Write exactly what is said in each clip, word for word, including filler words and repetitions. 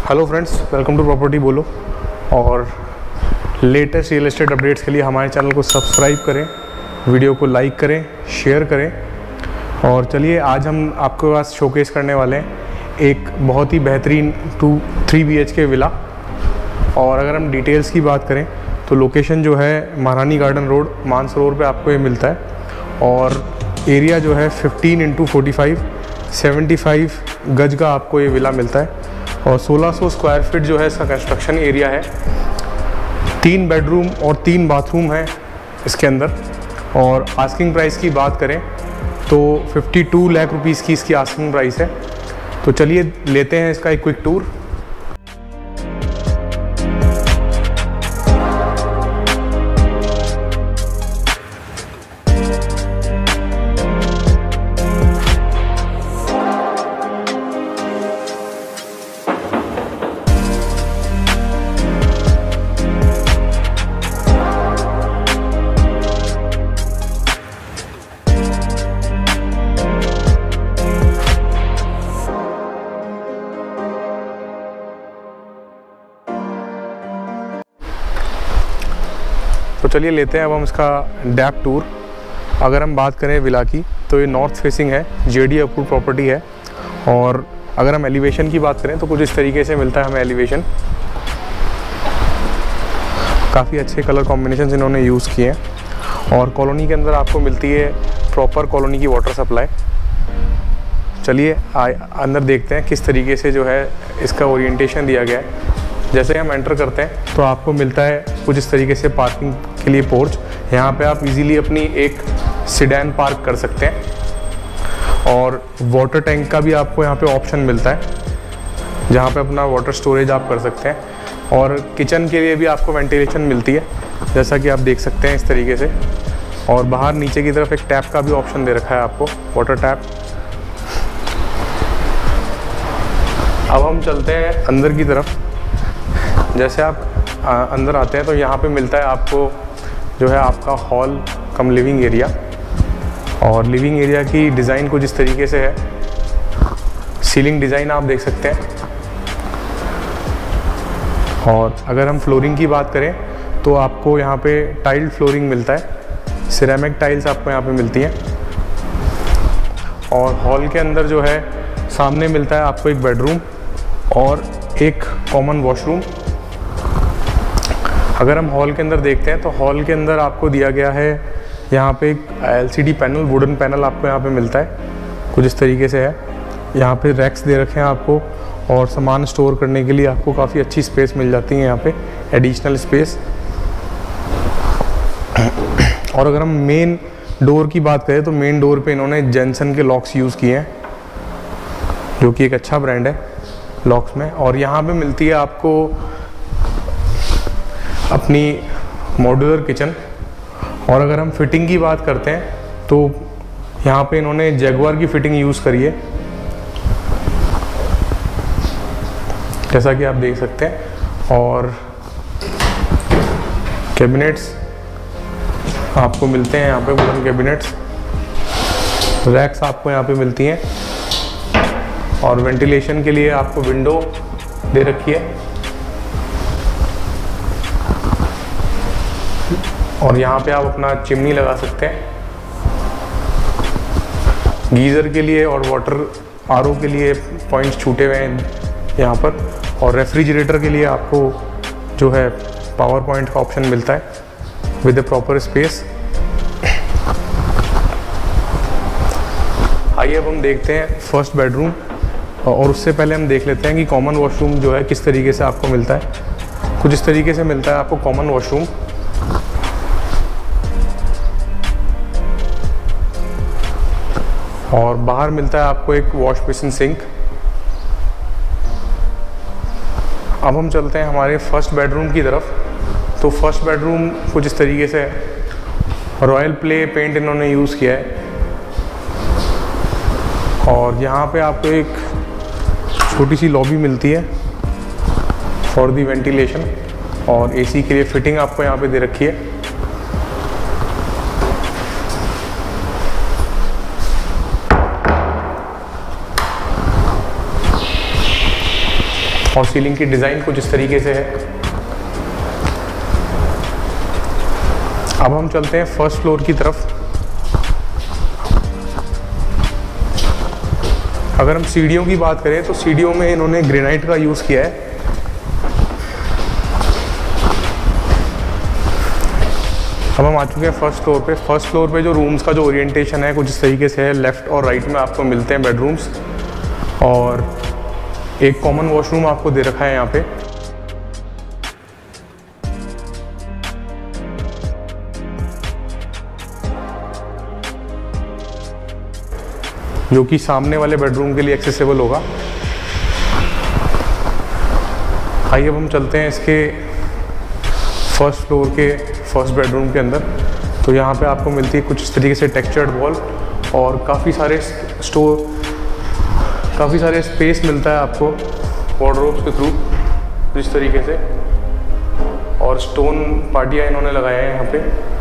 Hello friends, welcome to property बोलो। और latest real estate updates के लिए हमारे चैनल को सब्सक्राइब करें, वीडियो को लाइक करें, शेयर करें। और चलिए आज हम आपके पास शोकेस करने वाले हैं एक बहुत ही बेहतरीन two three B H K villa. और अगर हम डिटेल्स की बात करें तो लोकेशन जो है महारानी गार्डन रोड, मानसरोवर पे आपको ये मिलता है। और एरिया जो है fifteen into forty five seventy five गज का आपको ये विला मिलता है। और सोलह सौ स्क्वायर फीट जो है इसका कंस्ट्रक्शन एरिया है। तीन बेडरूम और तीन बाथरूम है इसके अंदर। और आस्किंग प्राइस की बात करें तो बावन लाख रुपीस की इसकी आस्किंग प्राइस है। तो चलिए लेते हैं इसका एक क्विक टूर। तो चलिए लेते हैं अब हम इसका डेप्थ टूर। अगर हम बात करें विला की तो ये नॉर्थ फेसिंग है, जेडी अप्रूव प्रॉपर्टी है। और अगर हम एलिवेशन की बात करें तो कुछ इस तरीके से मिलता है हमें एलिवेशन। काफ़ी अच्छे कलर कॉम्बिनेशन इन्होंने यूज़ किए हैं। और कॉलोनी के अंदर आपको मिलती है प्रॉपर कॉलोनी की वाटर सप्लाई। चलिए अंदर देखते हैं किस तरीके से जो है इसका ओरिएंटेशन दिया गया है। जैसे हम एंटर करते हैं तो आपको मिलता है कुछ इस तरीके से पार्किंग के लिए पोर्च। यहाँ पे आप इजीली अपनी एक सिडैन पार्क कर सकते हैं। और वाटर टैंक का भी आपको यहाँ पे ऑप्शन मिलता है, जहाँ पे अपना वाटर स्टोरेज आप कर सकते हैं। और किचन के लिए भी आपको वेंटिलेशन मिलती है, जैसा कि आप देख सकते हैं इस तरीके से। और बाहर नीचे की तरफ एक टैप का भी ऑप्शन दे रखा है आपको, वाटर टैप। अब हम चलते हैं अंदर की तरफ। जैसे आप आ, अंदर आते हैं तो यहाँ पे मिलता है आपको जो है आपका हॉल कम लिविंग एरिया। और लिविंग एरिया की डिज़ाइन कुछ इस तरीके से है। सीलिंग डिज़ाइन आप देख सकते हैं। और अगर हम फ्लोरिंग की बात करें तो आपको यहाँ पे टाइल्ड फ्लोरिंग मिलता है, सिरेमिक टाइल्स आपको यहाँ पे मिलती हैं। और हॉल के अंदर जो है सामने मिलता है आपको एक बेडरूम और एक कॉमन वॉशरूम। अगर हम हॉल के अंदर देखते हैं तो हॉल के अंदर आपको दिया गया है यहाँ पे एक एलसीडी पैनल, वुडन पैनल आपको यहाँ पे मिलता है, कुछ इस तरीके से है। यहाँ पे रैक्स दे रखे हैं आपको और सामान स्टोर करने के लिए आपको काफ़ी अच्छी स्पेस मिल जाती है यहाँ पे, एडिशनल स्पेस। और अगर हम मेन डोर की बात करें तो मेन डोर पे इन्होंने जेनसन के लॉक्स यूज़ किए हैं, जो कि एक अच्छा ब्रांड है लॉक्स में। और यहाँ पे मिलती है आपको अपनी मॉड्यूलर किचन। और अगर हम फिटिंग की बात करते हैं तो यहाँ पे इन्होंने जैगुआर की फिटिंग यूज़ करी है, जैसा कि आप देख सकते हैं। और कैबिनेट्स आपको मिलते हैं यहाँ पे, वुडन कैबिनेट्स। रैक्स आपको यहाँ पे मिलती हैं। और वेंटिलेशन के लिए आपको विंडो दे रखी है। और यहाँ पे आप अपना चिमनी लगा सकते हैं गीज़र के लिए। और वाटर आरओ के लिए पॉइंट्स छूटे हुए हैं यहाँ पर। और रेफ्रिजरेटर के लिए आपको जो है पावर पॉइंट का ऑप्शन मिलता है विद ए प्रॉपर स्पेस। आइए अब हम देखते हैं फर्स्ट बेडरूम। और उससे पहले हम देख लेते हैं कि कॉमन वॉशरूम जो है किस तरीके से आपको मिलता है। कुछ इस तरीके से मिलता है आपको कॉमन वॉशरूम। और बाहर मिलता है आपको एक वॉश बेसिन सिंक। अब हम चलते हैं हमारे फर्स्ट बेडरूम की तरफ। तो फर्स्ट बेडरूम कुछ इस तरीके से है। रॉयल प्ले पेंट इन्होंने यूज़ किया है। और यहाँ पे आपको एक छोटी सी लॉबी मिलती है फॉर दी वेंटिलेशन। और एसी के लिए फिटिंग आपको यहाँ पे दे रखी है। और सीलिंग की डिज़ाइन कुछ इस तरीके से है। अब हम चलते हैं फर्स्ट फ्लोर की तरफ। अगर हम सीढ़ियों की बात करें तो सीढ़ियों में इन्होंने ग्रेनाइट का यूज़ किया है। अब हम आ चुके हैं फर्स्ट फ्लोर पे। फर्स्ट फ्लोर पे जो रूम्स का जो ओरिएंटेशन है कुछ इस तरीके से है। लेफ़्ट और राइट में आपको मिलते हैं बेडरूम्स और एक कॉमन वॉशरूम आपको दे रखा है यहाँ पे। जो कि सामने वाले बेडरूम के लिए एक्सेसिबल होगा। आइए अब हम चलते हैं इसके फर्स्ट फ्लोर के फर्स्ट बेडरूम के अंदर। तो यहाँ पे आपको मिलती है कुछ इस तरीके से टेक्सचर्ड वॉल और काफ़ी सारे स्टोर काफ़ी सारे स्पेस मिलता है आपको वार्डरोब्स के थ्रू इस तरीके से। और स्टोन पार्टियाँ इन्होंने लगाया है यहाँ पे।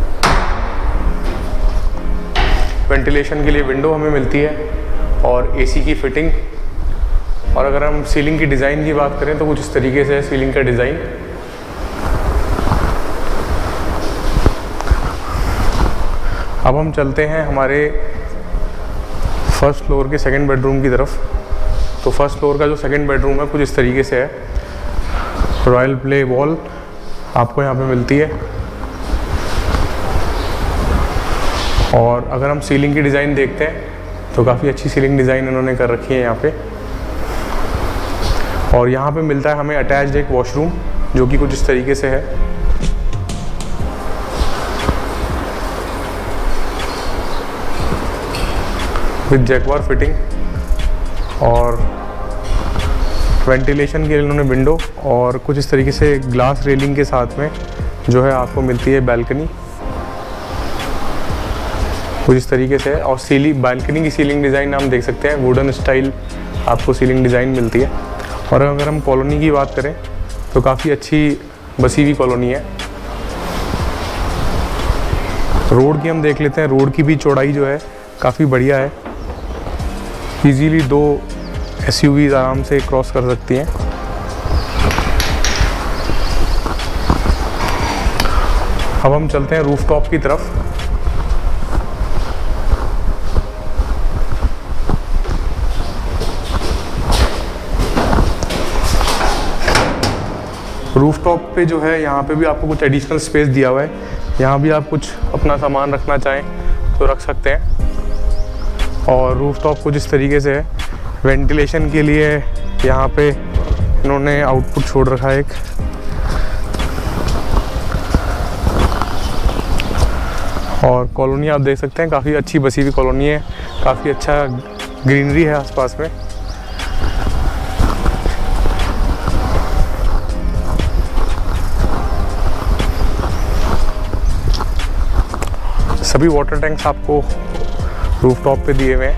वेंटिलेशन के लिए विंडो हमें मिलती है और एसी की फिटिंग। और अगर हम सीलिंग की डिज़ाइन की बात करें तो कुछ इस तरीके से है सीलिंग का डिज़ाइन। अब हम चलते हैं हमारे फर्स्ट फ्लोर के सेकंड बेडरूम की तरफ। तो फर्स्ट फ्लोर का जो सेकंड बेडरूम है कुछ इस तरीके से है। रॉयल प्ले वॉल आपको यहाँ पे मिलती है। और अगर हम सीलिंग की डिज़ाइन देखते हैं तो काफ़ी अच्छी सीलिंग डिज़ाइन इन्होंने कर रखी है यहाँ पे। और यहाँ पे मिलता है हमें अटैच्ड एक वॉशरूम जो कि कुछ इस तरीके से है। विद जैक्वार फिटिंग और वेंटिलेशन के लिए इन्होंने विंडो और कुछ इस तरीके से ग्लास रेलिंग के साथ में जो है आपको मिलती है बैल्कनी कुछ इस तरीके से। और सीलिंग बालकनी की सीलिंग डिज़ाइन हम देख सकते हैं, वुडन स्टाइल आपको सीलिंग डिज़ाइन मिलती है। और अगर हम कॉलोनी की बात करें तो काफ़ी अच्छी बसी हुई कॉलोनी है। रोड की हम देख लेते हैं। रोड की भी चौड़ाई जो है काफ़ी बढ़िया है। इजीली दो एसयूवीज आराम से क्रॉस कर सकती हैं। अब हम चलते हैं रूफटॉप की तरफ। रूफटॉप पे जो है यहाँ पे भी आपको कुछ एडिशनल स्पेस दिया हुआ है। यहाँ भी आप कुछ अपना सामान रखना चाहें तो रख सकते हैं। और रूफटॉप कुछ इस तरीके से है। वेंटिलेशन के लिए यहाँ पे इन्होंने आउटपुट छोड़ रखा है एक। और कॉलोनी आप देख सकते हैं, काफ़ी अच्छी बसी हुई कॉलोनी है। काफ़ी अच्छा ग्रीनरी है आसपास में। सभी वाटर टैंक्स आपको रूफटॉप पे दिए हुए हैं।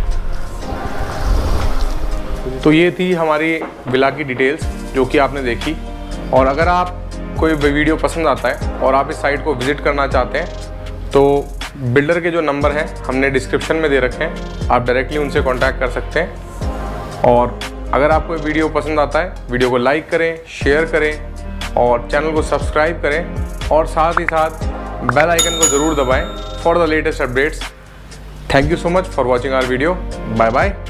तो ये थी हमारी विला की डिटेल्स जो कि आपने देखी। और अगर आप कोई वीडियो पसंद आता है और आप इस साइट को विज़िट करना चाहते हैं तो बिल्डर के जो नंबर हैं हमने डिस्क्रिप्शन में दे रखे हैं, आप डायरेक्टली उनसे कांटेक्ट कर सकते हैं। और अगर आपको ये वीडियो पसंद आता है, वीडियो को लाइक करें, शेयर करें और चैनल को सब्सक्राइब करें और साथ ही साथ बेल आइकन को ज़रूर दबाएं for the latest updates. Thank you so much for watching our video. Bye bye.